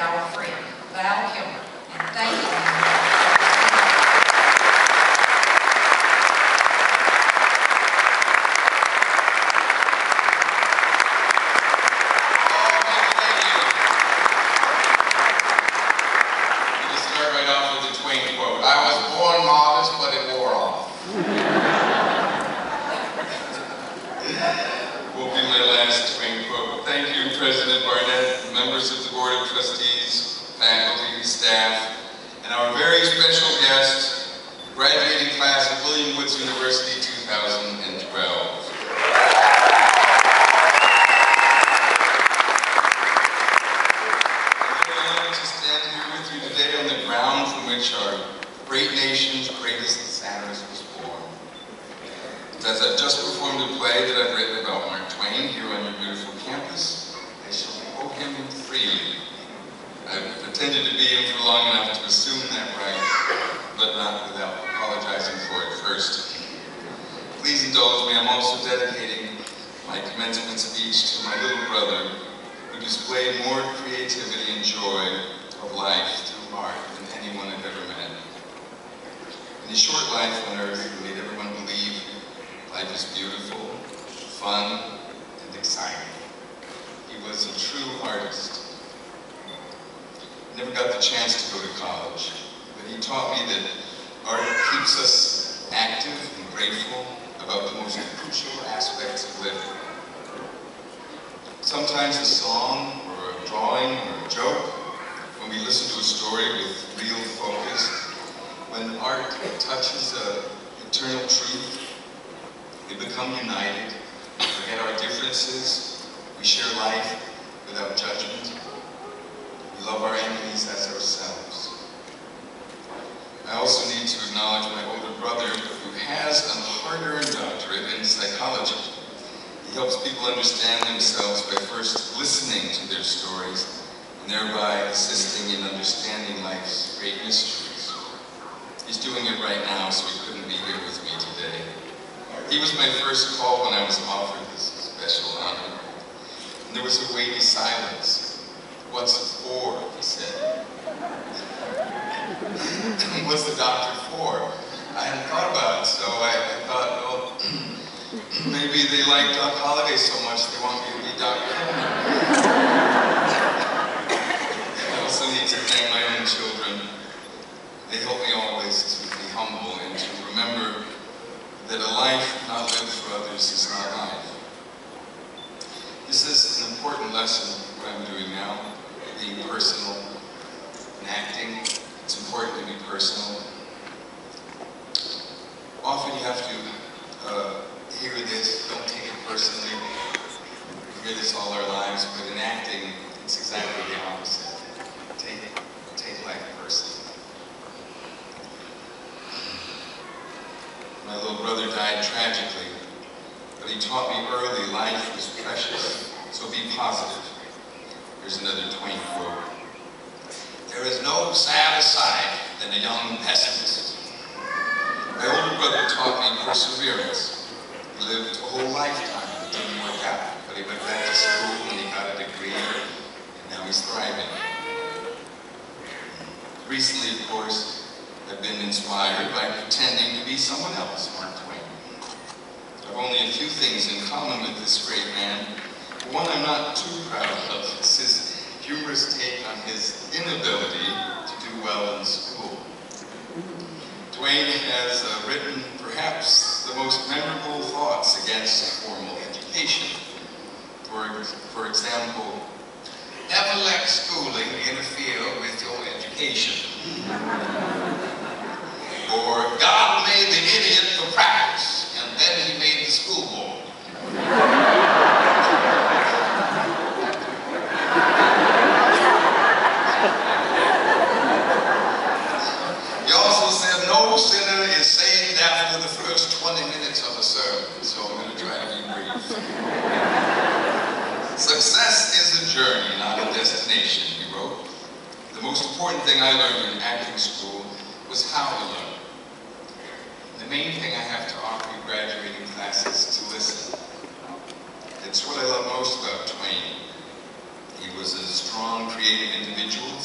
our friend, Val Kilmer. And thank you. University 2012. I'm honored to stand here with you today on the ground from which our great nation's greatest satirist was born. As I've just performed a play that I've written about Mark Twain here on your beautiful campus, I shall quote him freely. I've pretended to be him for long enough to assume that right, but not without apologizing for it first. Please indulge me, I'm also dedicating my commencement speech to my little brother, who displayed more creativity and joy of life through art than anyone I've ever met. In his short life on earth, he made everyone believe life is beautiful, fun, and exciting. He was a true artist. He never got the chance to go to college, but he taught me that art keeps us active and grateful about the most crucial aspects of living. Sometimes a song, or a drawing, or a joke, when we listen to a story with real focus, when art touches an eternal truth, we become united, we forget our differences, we share life without judgment, we love our enemies as ourselves. I also need to acknowledge my older brother, who has a hard-earned doctorate in psychology. He helps people understand themselves by first listening to their stories, and thereby assisting in understanding life's great mysteries. He's doing it right now, so he couldn't be here with me today. He was my first call when I was offered this special honor. And there was a weighty silence. "What's it for?" he said. "What's the doctor for?" I hadn't thought about it, so I thought, well, maybe they like Doc Holliday so much they want me to be Doc Kilmer. I also need to thank my own children. They help me always to be humble and to remember that a life not lived for others is not life. This is an important lesson, what I'm doing now, being personal and acting. It's important to be personal. Often you have to hear this, don't take it personally. We hear this all our lives, but in acting, it's exactly the opposite. Take life personally. My little brother died tragically, but he taught me early life was precious, so be positive. Here's another Twain quote. "There is no sadder sight than a young pessimist." My older brother taught me perseverance. He lived a whole lifetime that didn't work out, but he went back to school and he got a degree, and now he's thriving. Recently, of course, I've been inspired by pretending to be someone else, Mark Twain. I've only a few things in common with this great man. One I'm not too proud of is his humorous take on his inability to do well in school. Twain has written perhaps the most memorable thoughts against formal education. For example, "Never let schooling interfere with your education." Or, "God made the idiot for practice, and then he made the school board." No sinner is saved after the first 20 minutes of a sermon, so I'm going to try to be brief. "Success is a journey, not a destination," he wrote. "The most important thing I learned in acting school was how to learn. The main thing I have to offer you graduating classes is to listen. It's what I love most about Twain. He was a strong, creative individual,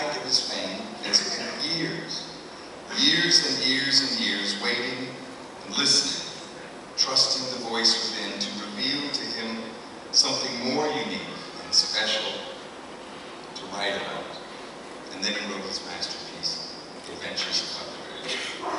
height of his fame, has spent years and years and years waiting and listening, trusting the voice within to reveal to him something more unique and special to write about. And then he wrote his masterpiece, The Adventures of Huckleberry.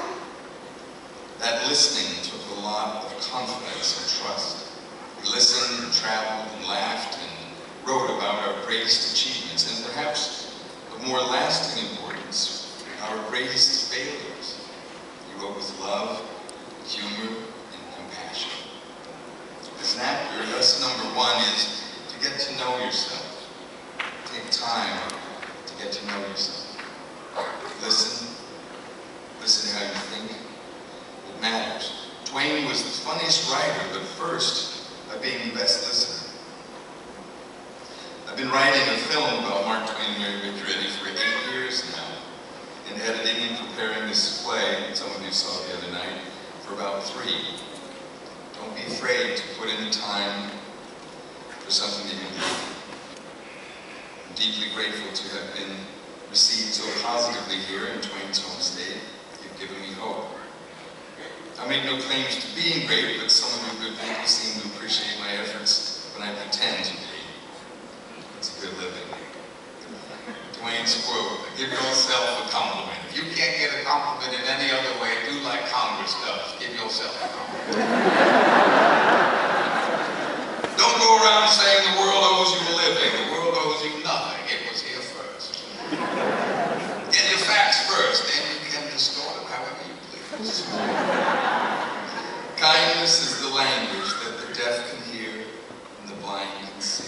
That listening took a lot of confidence and trust. He listened and traveled and laughed and wrote about our greatest achievements and perhaps of more lasting importance, our greatest failures. He wrote with love, humor, and compassion. As an actor, lesson number one is to get to know yourself. Take time to get to know yourself. Listen how you think. It matters. Twain was the funniest writer, but first, by being the best listener. I've been writing a film about Mark Twain and Mary Victoretti for 8 years now, and editing and preparing this play, that some of you saw the other night, for about 3. Don't be afraid to put in time for something that you do. I'm deeply grateful to have been received so positively here in Twain's home state. You've given me hope. I make no claims to being great, but some of you good people seem to appreciate my efforts when I pretend to be. It's a good living. Twain's quote, give yourself a compliment. If you can't get a compliment in any other way, do like Congress does. Give yourself a compliment. Don't go around saying the world owes you a living. The world owes you nothing. It was here first. Get your facts first, then you can distort them however you please. Kindness is the language that the deaf can hear and the blind can see.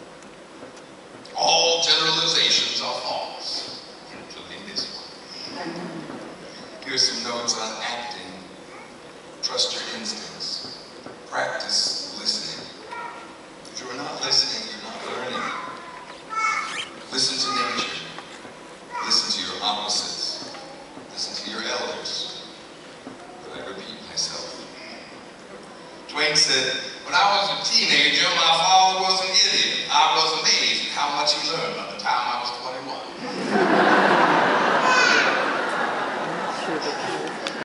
All generalizations are false, including this one. Here's some notes on acting. Trust your instincts. Practice listening. If you're not listening, you're not learning. Listen to nature. Listen to your opposites. Listen to your elders. But I repeat myself. Twain said, when I was a teenager, my father was an idiot. I was amazed at how much he learned.